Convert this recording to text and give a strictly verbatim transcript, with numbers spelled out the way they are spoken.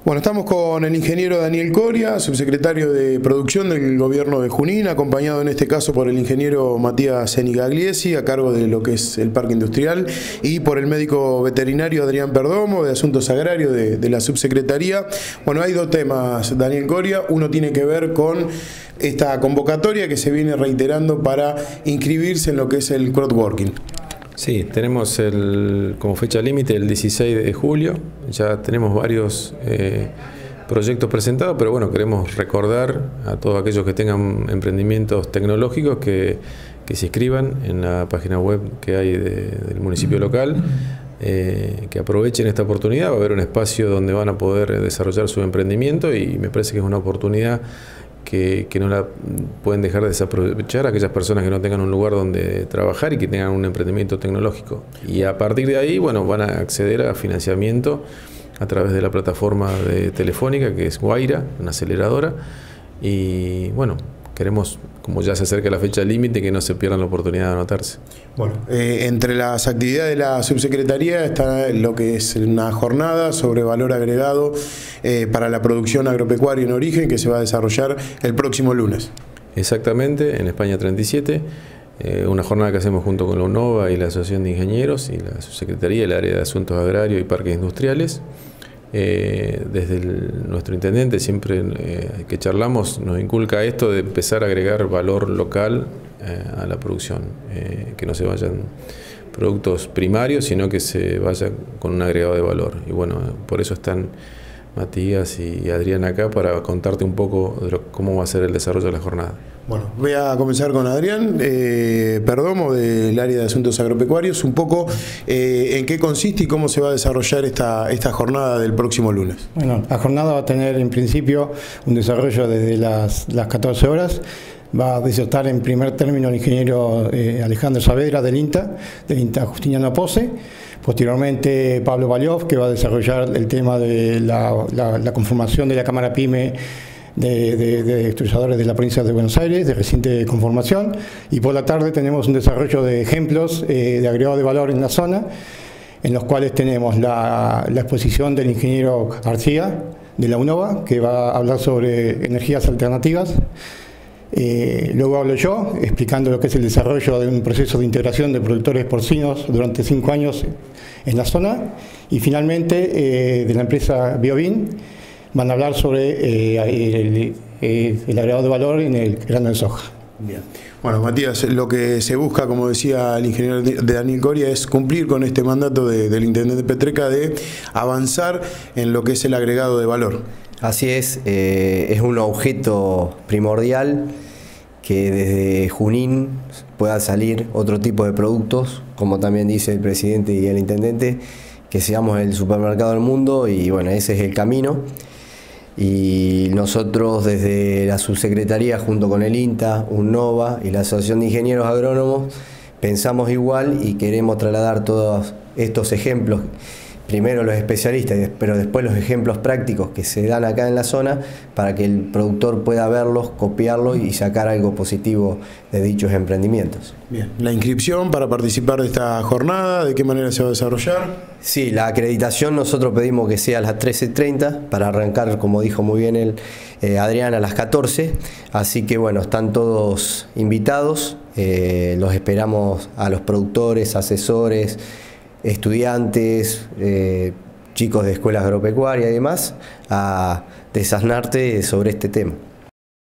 Bueno, estamos con el ingeniero Daniel Coria, subsecretario de Producción del Gobierno de Junín, acompañado en este caso por el ingeniero Matías Senigagliesi, a cargo de lo que es el Parque Industrial, y por el médico veterinario Adrián Perdomo, de Asuntos Agrarios de, de la subsecretaría. Bueno, hay dos temas, Daniel Coria. Uno tiene que ver con esta convocatoria que se viene reiterando para inscribirse en lo que es el crowdworking. Sí, tenemos el, como fecha límite el dieciséis de julio, ya tenemos varios eh, proyectos presentados, pero bueno, queremos recordar a todos aquellos que tengan emprendimientos tecnológicos que, que se inscriban en la página web que hay de, del municipio local, eh, que aprovechen esta oportunidad. Va a haber un espacio donde van a poder desarrollar su emprendimiento y me parece que es una oportunidad Que, que no la pueden dejar de desaprovechar aquellas personas que no tengan un lugar donde trabajar y que tengan un emprendimiento tecnológico. Y a partir de ahí, bueno, van a acceder a financiamiento a través de la plataforma de Telefónica, que es Guaira, una aceleradora. Y bueno, queremos, como ya se acerca la fecha límite, que no se pierdan la oportunidad de anotarse. Bueno, eh, entre las actividades de la subsecretaría está lo que es una jornada sobre valor agregado eh, para la producción agropecuaria en origen, que se va a desarrollar el próximo lunes. Exactamente, en España treinta y siete, eh, una jornada que hacemos junto con la UNOVA y la Asociación de Ingenieros y la subsecretaría, el área de Asuntos Agrarios y Parques Industriales. Eh, desde el, nuestro intendente siempre eh, que charlamos nos inculca esto de empezar a agregar valor local eh, a la producción, eh, que no se vayan productos primarios, sino que se vaya con un agregado de valor. Y bueno, por eso están Matías y Adrián acá para contarte un poco de lo, cómo va a ser el desarrollo de la jornada. Bueno, voy a comenzar con Adrián eh, Perdomo, del área de Asuntos Agropecuarios, un poco eh, en qué consiste y cómo se va a desarrollar esta, esta jornada del próximo lunes. Bueno, la jornada va a tener en principio un desarrollo desde las, las catorce horas. Va a disertar en primer término el ingeniero eh, Alejandro Saavedra del INTA, del INTA Justiniano Pose. Posteriormente Pablo Valiov, que va a desarrollar el tema de la, la, la conformación de la Cámara PYME de, de, de extruyadores de la provincia de Buenos Aires, de reciente conformación. Y por la tarde tenemos un desarrollo de ejemplos eh, de agregado de valor en la zona, en los cuales tenemos la, la exposición del ingeniero García de la UNOVA, que va a hablar sobre energías alternativas. Eh, luego hablo yo, explicando lo que es el desarrollo de un proceso de integración de productores porcinos durante cinco años en la zona. Y finalmente, eh, de la empresa Biovin, van a hablar sobre eh, el, el, el agregado de valor en el grano de soja. Bien. Bueno, Matías, lo que se busca, como decía el ingeniero de Daniel Coria, es cumplir con este mandato de, del intendente Petreca de avanzar en lo que es el agregado de valor. Así es, eh, es un objeto primordial que desde Junín pueda salir otro tipo de productos, como también dice el presidente y el intendente, que seamos el supermercado del mundo, y bueno, ese es el camino. Y nosotros desde la subsecretaría, junto con el INTA, UNOVA y la Asociación de Ingenieros Agrónomos, pensamos igual y queremos trasladar todos estos ejemplos, primero los especialistas, pero después los ejemplos prácticos que se dan acá en la zona, para que el productor pueda verlos, copiarlos y sacar algo positivo de dichos emprendimientos. Bien. ¿La inscripción para participar de esta jornada, de qué manera se va a desarrollar? Sí, la acreditación nosotros pedimos que sea a las trece treinta para arrancar, como dijo muy bien el eh, Adrián, a las catorce. Así que bueno, están todos invitados. Eh, los esperamos a los productores, asesores, estudiantes, eh, chicos de escuelas agropecuarias y demás, a desasnarte sobre este tema.